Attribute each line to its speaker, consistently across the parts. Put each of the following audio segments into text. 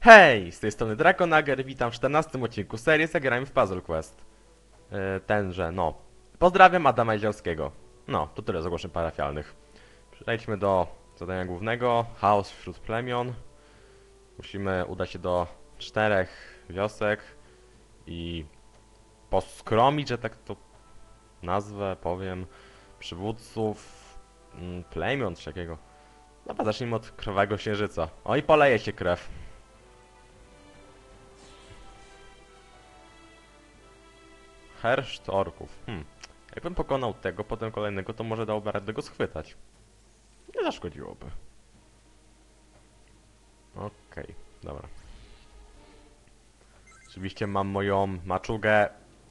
Speaker 1: Hej, z tej strony Drakonager, witam w 14 odcinku serii Zagrajmy w Puzzle Quest. Tenże, no. Pozdrawiam Adama Jeziorskiego. No, to tyle z ogłoszeń parafialnych. Przejdźmy do zadania głównego. Chaos wśród plemion. Musimy udać się do 4 wiosek i poskromić, że tak to nazwę, powiem, przywódców plemion czy takiego. Dobra, zacznijmy od krwawego księżyca. O, i poleje się krew. Herszt orków. Jakbym pokonał tego, potem kolejnego, to może dałoby radę go schwytać. Nie zaszkodziłoby. Okej, dobra. Oczywiście mam moją maczugę...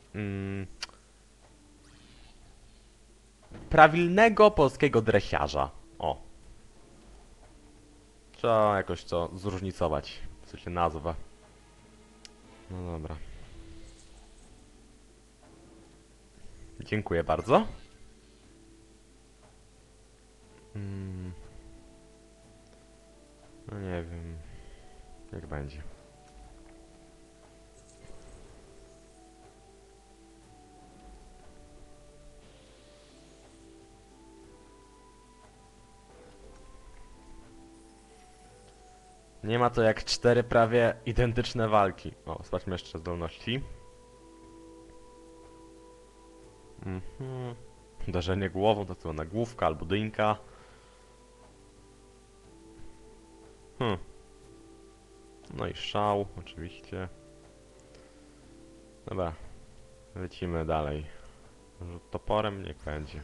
Speaker 1: prawilnego polskiego dresiarza. O. Trzeba jakoś to zróżnicować. W sensie nazwę. No dobra. Dziękuję bardzo. No nie wiem. Jak będzie. Nie ma to jak 4 prawie identyczne walki. O, sprawdźmy jeszcze zdolności. Uderzenie głową, to co, nagłówka albo dynka. No i szał, oczywiście. Dobra, lecimy dalej. Rzut toporem niech będzie.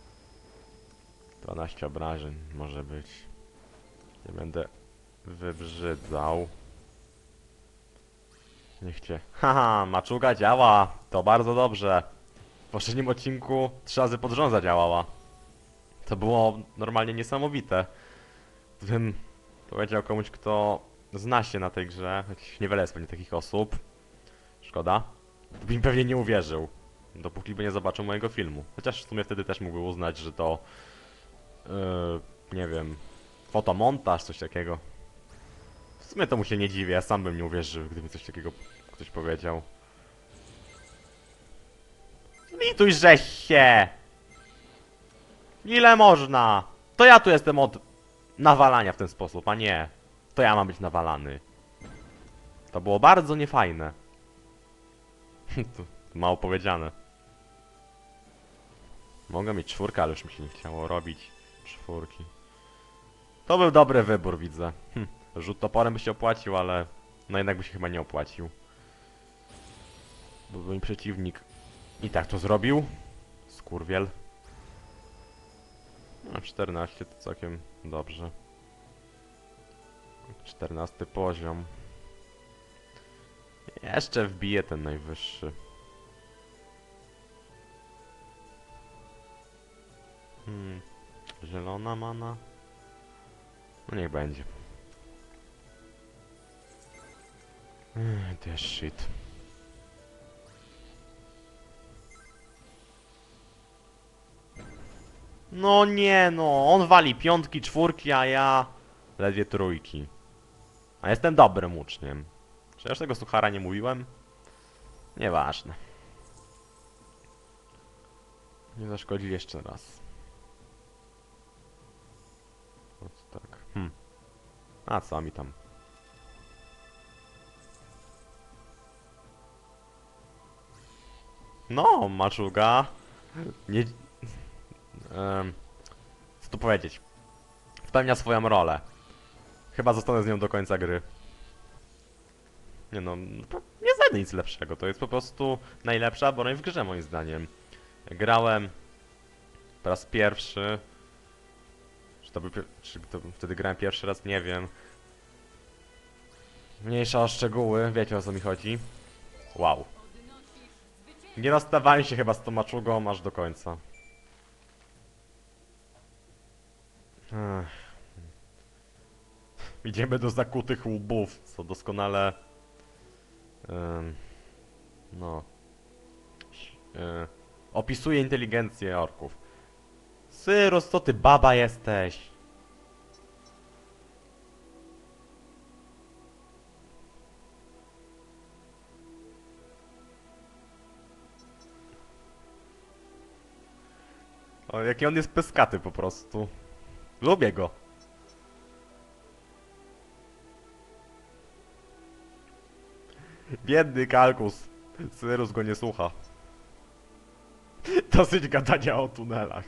Speaker 1: 12 obrażeń może być. Nie będę wybrzydzał. Niech cię... Haha, maczuga działa! To bardzo dobrze. W poprzednim odcinku 3 razy pod rząd zadziałała. To było normalnie niesamowite. Gdybym powiedział komuś, kto zna się na tej grze, choć niewiele jest pewnie takich osób, szkoda, to by mi pewnie nie uwierzył, dopóki by nie zobaczył mojego filmu. Chociaż w sumie wtedy też mógłby uznać, że to, nie wiem, fotomontaż, coś takiego. W sumie to mu się nie dziwię, ja sam bym nie uwierzył, gdyby coś takiego ktoś powiedział. Zlitujże się! Ile można? To ja tu jestem od nawalania w ten sposób, a nie. To ja mam być nawalany. To było bardzo niefajne. To mało powiedziane. Mogę mieć 4, ale już mi się nie chciało robić 4. To był dobry wybór, widzę. Rzut toporem by się opłacił, ale... no jednak by się chyba nie opłacił. Bo mój przeciwnik i tak to zrobił. Skurwiel. No, 14 to całkiem dobrze. 14 poziom. Jeszcze wbiję ten najwyższy. Zielona mana? No niech będzie. To jest shit. No nie no, on wali 5, 4, a ja ledwie 3. A jestem dobrym uczniem. Czy ja już tego suchara nie mówiłem? Nieważne. Nie zaszkodzi jeszcze raz. O, tak. A co mi tam? No, maczuga. Nie... co tu powiedzieć? Spełnia swoją rolę. Chyba zostanę z nią do końca gry. Nie no, nie znajdę nic lepszego. To jest po prostu najlepsza broń w grze, moim zdaniem. Grałem po raz pierwszy. Czy to wtedy grałem pierwszy raz? Nie wiem. Mniejsza o szczegóły, wiecie o co mi chodzi. Wow. Nie rozstawałem się chyba z tą maczugą aż do końca. Idziemy do zakutych łbów, co doskonale... no... opisuje inteligencję orków. Syros, co ty baba jesteś? O, jaki on jest pyskaty po prostu. Lubię go. Biedny Kalkus. Cyrus go nie słucha. Dosyć gadania o tunelach.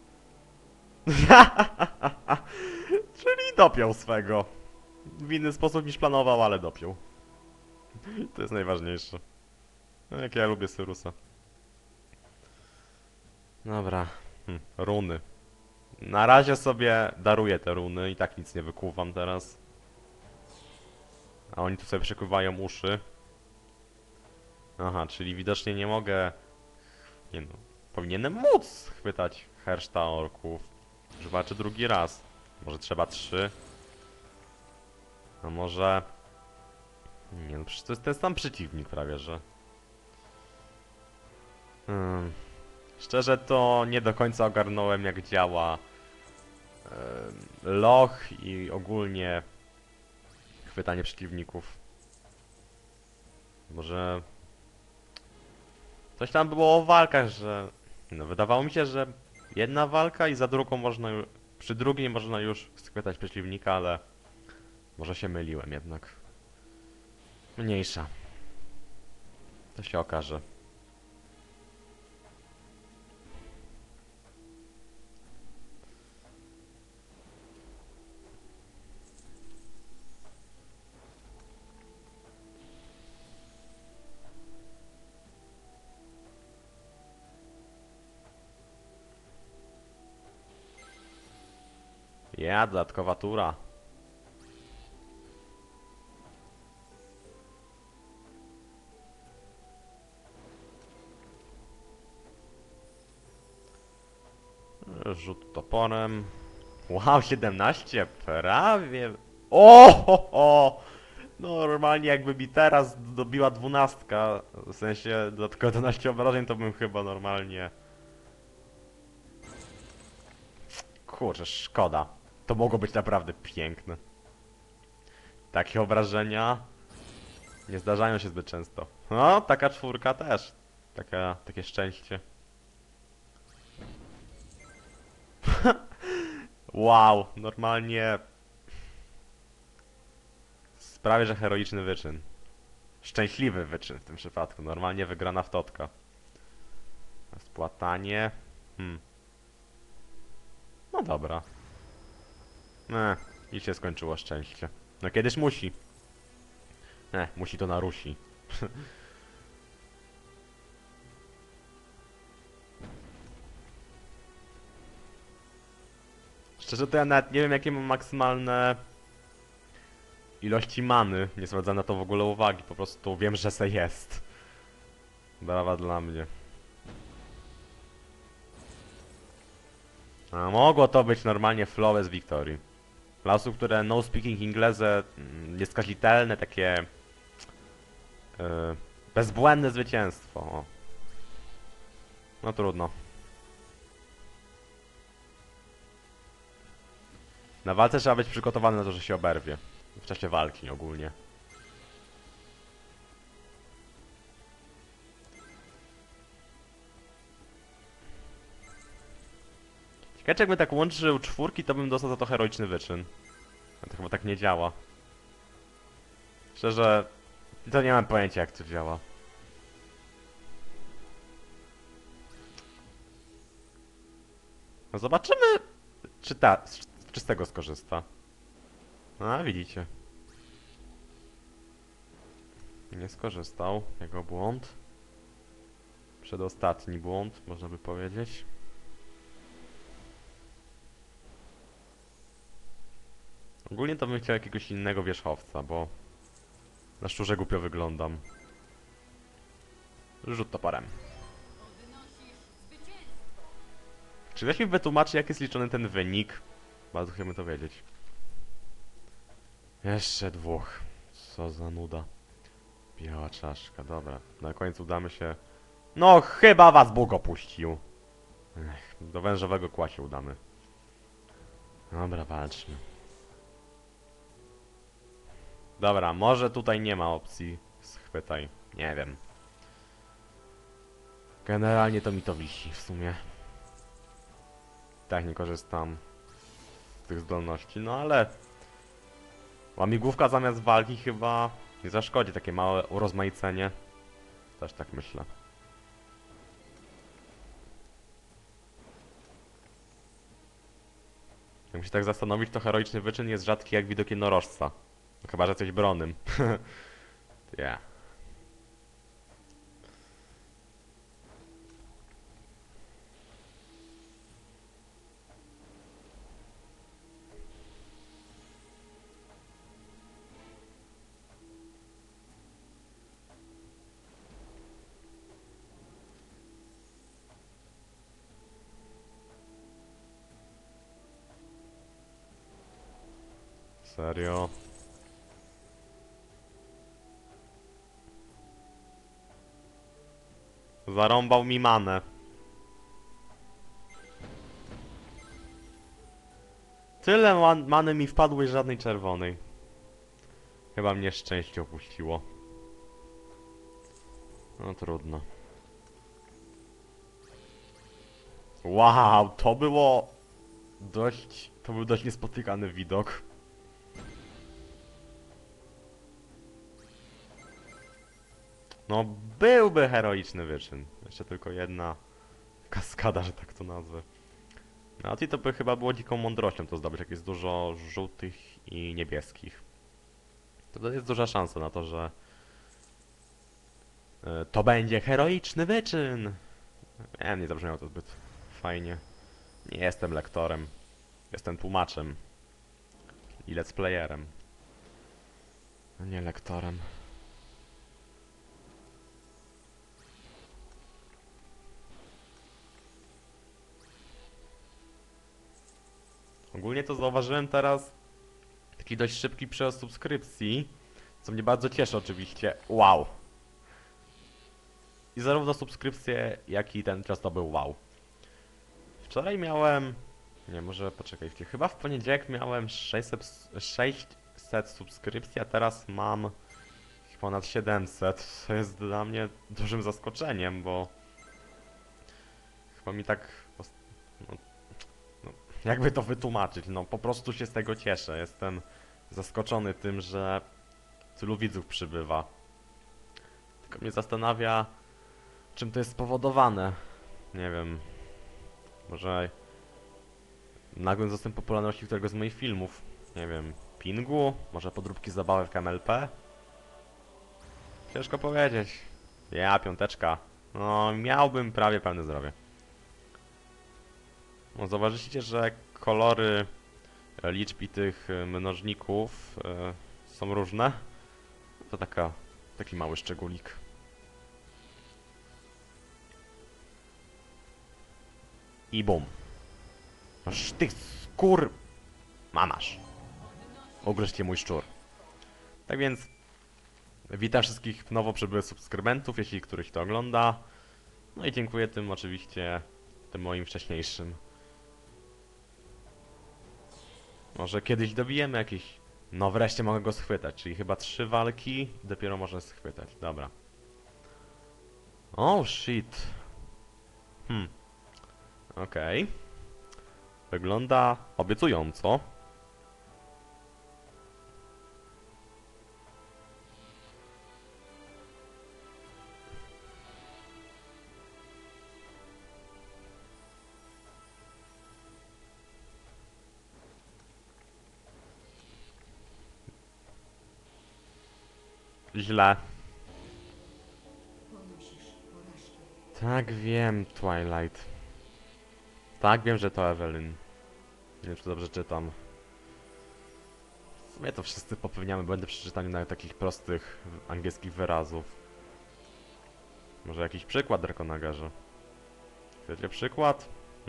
Speaker 1: Czyli dopiął swego. W inny sposób niż planował, ale dopiął. To jest najważniejsze. No, jak ja lubię Cyrusa. Dobra. Runy. Na razie sobie daruję te runy i tak nic nie wykuwam teraz. A oni tu sobie przekuwają uszy. Aha, czyli widocznie nie mogę... Nie no, powinienem móc chwytać herszta orków. Zobaczę drugi raz. Może trzeba 3. A może... Nie no, przecież to jest ten sam przeciwnik prawie, że... Szczerze to nie do końca ogarnąłem jak działa loch i ogólnie chwytanie przeciwników. Może... Coś tam było o walkach, że... No, wydawało mi się, że jedna walka i za drugą można już... Przy drugiej można już schwytać przeciwnika, ale... Może się myliłem jednak. Mniejsza. To się okaże. Ja, dodatkowa tura. Rzut toporem. Wow, 17, prawie. O, ho, ho. Normalnie jakby mi teraz dobiła 12, w sensie dodatkowo 11 obrażeń, to bym chyba normalnie... Kurczę, szkoda. To mogło być naprawdę piękne. Takie obrażenia nie zdarzają się zbyt często. No, taka 4 też. Takie szczęście. Wow, normalnie... Prawie że heroiczny wyczyn. Szczęśliwy wyczyn w tym przypadku. Normalnie wygrana wtotka. Spłatanie. No dobra. I się skończyło szczęście. No kiedyś musi. Musi to na Rusi. Szczerze to ja nawet nie wiem jakie mam maksymalne ilości many. Nie zwracam na to w ogóle uwagi. Po prostu wiem, że se jest. Brawa dla mnie. A mogło to być normalnie flawless victory. Dla osób, które no speaking inglese, nieskazitelne, takie bezbłędne zwycięstwo. O. No trudno. Na walce trzeba być przygotowany na to, że się oberwie. W czasie walki ogólnie. Ciekawe, jakbym tak łączył 4, to bym dostał za to heroiczny wyczyn. Ale to chyba tak nie działa. Szczerze, to nie mam pojęcia jak to działa. No zobaczymy, czy z tego skorzysta. A, widzicie. Nie skorzystał. Jego błąd. Przedostatni błąd, można by powiedzieć. Ogólnie to bym chciał jakiegoś innego wierzchowca, bo na szczurze głupio wyglądam. Rzut toporem. Czy weź mi wytłumaczy, jak jest liczony ten wynik? Bardzo chcemy to wiedzieć. Jeszcze 2. Co za nuda. Biała czaszka, dobra. Na końcu damy się... No, chyba was Bóg opuścił. Do wężowego kła się udamy. Dobra, walczmy. Dobra, może tutaj nie ma opcji schwytaj. Nie wiem. Generalnie to mi to wisi w sumie. tak nie korzystam z tych zdolności, no ale łamigłówka zamiast walki chyba nie zaszkodzi, takie małe urozmaicenie. Też tak myślę. Jak się tak zastanowić, to heroiczny wyczyn jest rzadki jak widok jednorożca. No, chyba, że coś bronym. Yeah. Serio? Zarąbał mi manę. Tyle many mi wpadło i żadnej czerwonej. Chyba mnie szczęście opuściło. No trudno. Wow, to było dość... To był dość niespotykany widok. No, byłby heroiczny wyczyn. Jeszcze tylko jedna kaskada, że tak to nazwę. No, i to by chyba było dziką mądrością to zdobyć, jak jest dużo żółtych i niebieskich. To jest duża szansa na to, że to będzie heroiczny wyczyn. Nie zabrzmiało to zbyt fajnie. Nie jestem lektorem. Jestem tłumaczem. I let's playerem. A nie lektorem. Ogólnie to zauważyłem teraz taki dość szybki przerost subskrypcji, co mnie bardzo cieszy oczywiście. Wow! I zarówno subskrypcje, jak i ten czas to był wow. Wczoraj miałem... Nie, może poczekajcie. Chyba w poniedziałek miałem 600 subskrypcji, a teraz mam ponad 700. To jest dla mnie dużym zaskoczeniem, bo... Chyba mi tak... No, jakby to wytłumaczyć? No po prostu się z tego cieszę. Jestem zaskoczony tym, że tylu widzów przybywa. Tylko mnie zastanawia, czym to jest spowodowane. Nie wiem. Może nagłym wzrostem popularności którego z moich filmów. Nie wiem. Pingu? Może podróbki zabawek MLP? Ciężko powiedzieć. Ja, piąteczka. No, miałbym prawie pełne zdrowie. No, zauważycie, że kolory liczb i tych mnożników są różne. To taki mały szczególik. I bum. Aż ty skór... Mamasz. Ugryźcie mój szczur. Tak więc... Witam wszystkich nowo przybyłych subskrybentów, jeśli któryś to ogląda. No i dziękuję tym oczywiście, tym moim wcześniejszym. Może kiedyś dobijemy jakiś... No wreszcie mogę go schwytać, czyli chyba 3 walki, dopiero można schwytać. Dobra. Oh shit. Okej. Wygląda obiecująco. Źle. Tak wiem, Twilight. Tak wiem, że to Evelyn. Nie wiem, czy dobrze czytam. W sumie to wszyscy popełniamy błędy przy czytaniu nawet takich prostych angielskich wyrazów. Może jakiś przykład, Drakonagarze? Chcecie przykład?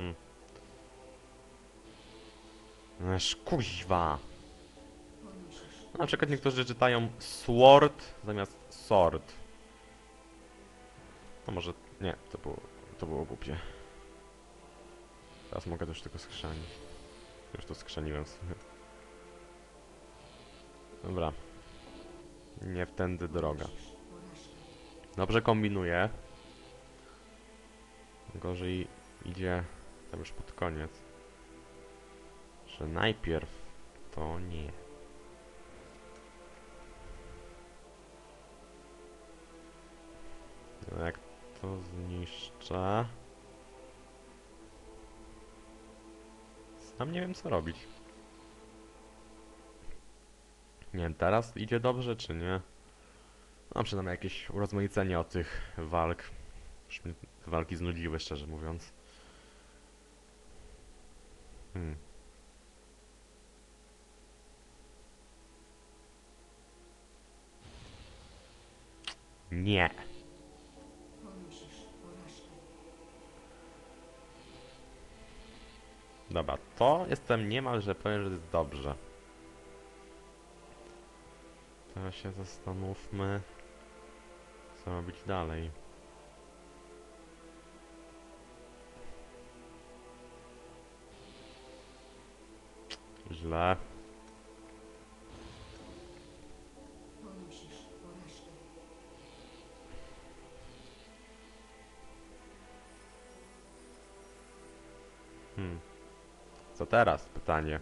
Speaker 1: Kuźwa! Na przykład niektórzy czytają sword zamiast sword. No może... Nie, to było głupie. Teraz mogę to już tylko skrzanić. Już to skrzaniłem sobie. Dobra. Nie wtędy droga. Dobrze kombinuję. Gorzej idzie tam już pod koniec. Że najpierw to nie. No jak to zniszczę? Sam nie wiem co robić. Nie wiem, teraz idzie dobrze czy nie? No przynajmniej jakieś urozmaicenie od tych walk. Już mnie te walki znudziły, szczerze mówiąc. Nie. Dobra, to jestem niemalże pewien, że jest dobrze. Teraz się zastanówmy, co robić dalej. Źle. Co teraz? Pytanie.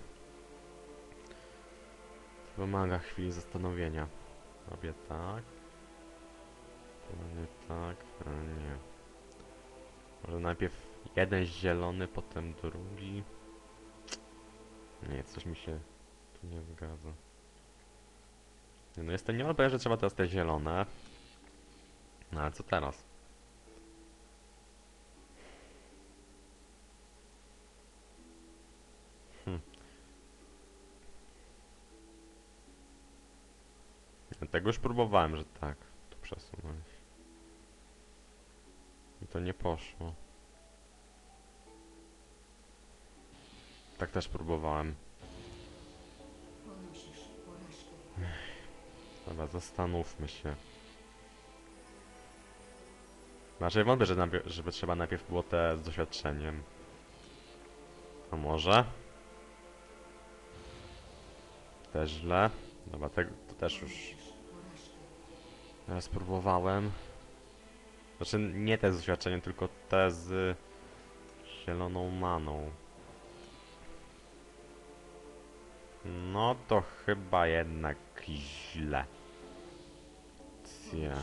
Speaker 1: Wymaga chwili zastanowienia. Robię tak. To nie tak, a nie. Może najpierw jeden zielony, potem drugi. Nie, coś mi się tu nie zgadza. Nie, no jestem niemal pewien, że trzeba teraz te zielone. No ale co teraz? Ja tego już próbowałem, że tak. Tu przesunąć. I to nie poszło. Tak też próbowałem. Dobra, zastanówmy się. Znaczy wątpię, że żeby trzeba najpierw było te z doświadczeniem. A może? Też źle. Dobra, to też już spróbowałem. Znaczy nie te z doświadczeniem, tylko te z zieloną maną. No to chyba jednak źle. Cie.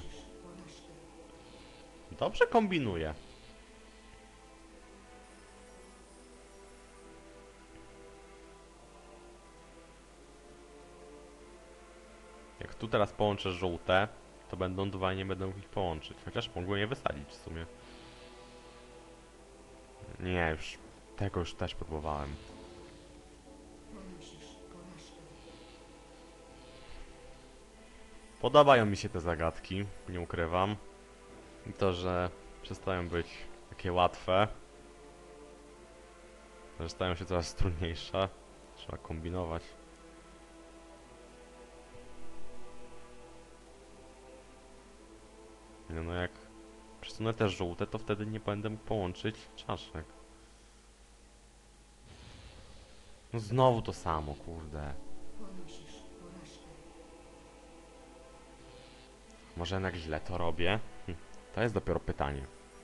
Speaker 1: Dobrze kombinuję. Jak tu teraz połączę żółte, to będą dwa i nie będę mógł ich połączyć. Chociaż mogłem je wysadzić w sumie. Nie, już tego już też próbowałem. Podobają mi się te zagadki, nie ukrywam. I to, że przestają być takie łatwe. Że stają się coraz trudniejsze. Trzeba kombinować. No jak przesunę te żółte, to wtedy nie będę mógł połączyć czaszek. No znowu to samo, kurde. Może jednak źle to robię? To jest dopiero pytanie.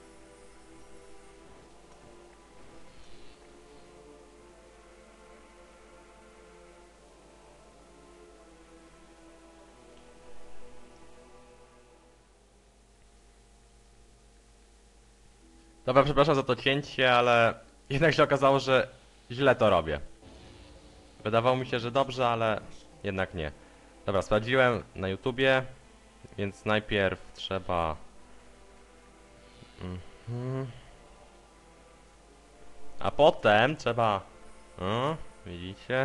Speaker 1: Dobra, przepraszam za to cięcie, ale jednak się okazało, że źle to robię. Wydawało mi się, że dobrze, ale jednak nie. Dobra, sprawdziłem na YouTubie, więc najpierw trzeba... A potem trzeba... O, widzicie?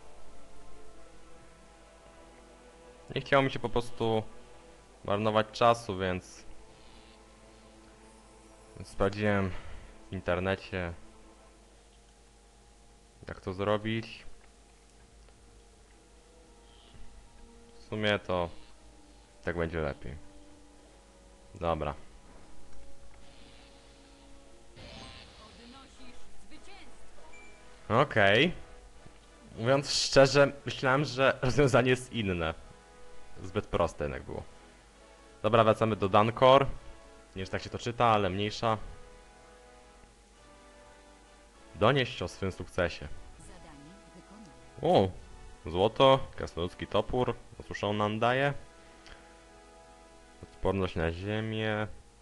Speaker 1: Nie chciało mi się po prostu marnować czasu, więc sprawdziłem w internecie, jak to zrobić. W sumie to tak będzie lepiej. Dobra. Okej. Mówiąc szczerze, myślałem, że rozwiązanie jest inne. Zbyt proste jednak było. Dobra, wracamy do Dankor. Nie wiem, czy tak się to czyta, ale mniejsza. Donieść o swym sukcesie. O! Złoto, krasnoludzki topór, co on nam daje? Odporność na ziemię.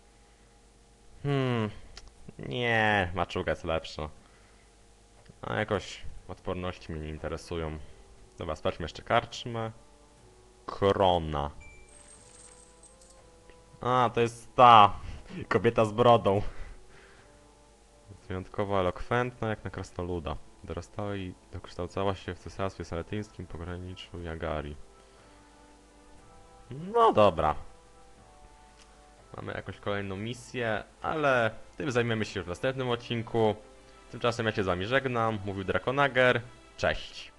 Speaker 1: Nie, maczuga jest lepsza. A jakoś odporności mnie nie interesują. Dobra, sprawdźmy jeszcze karczmę. Krona. A, to jest ta kobieta z brodą. Jest wyjątkowo elokwentna, jak na krasnoluda. Dorastała i dokształcała się w cesarstwie saletyńskim pograniczu Jagari. No dobra. Mamy jakąś kolejną misję, ale tym zajmiemy się już w następnym odcinku. Tymczasem ja się z wami żegnam. Mówił Drakonager. Cześć.